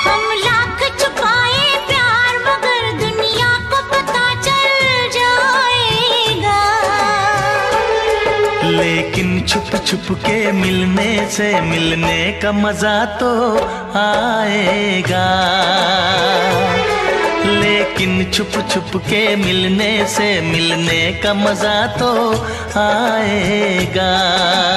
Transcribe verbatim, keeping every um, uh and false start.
हम लाख छुपाए प्यार मगर दुनिया को पता चल जाएगा। लेकिन छुप छुप के मिलने से मिलने का मजा तो आएगा। लेकिन छुप छुप के मिलने से मिलने का मजा तो आएगा।